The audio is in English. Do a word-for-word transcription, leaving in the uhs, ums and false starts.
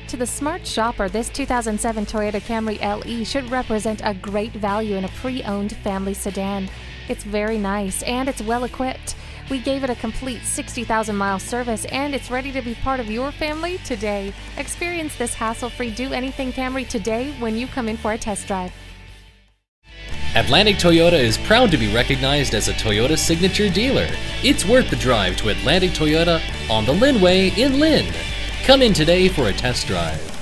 To the smart shopper, this two thousand seven Toyota Camry L E should represent a great value in a pre-owned family sedan. It's very nice and it's well equipped. We gave it a complete sixty thousand mile service and it's ready to be part of your family today. Experience this hassle-free do-anything Camry today when you come in for a test drive. Atlantic Toyota is proud to be recognized as a Toyota signature dealer. It's worth the drive to Atlantic Toyota on the Lynnway in Lynn. Come in today for a test drive.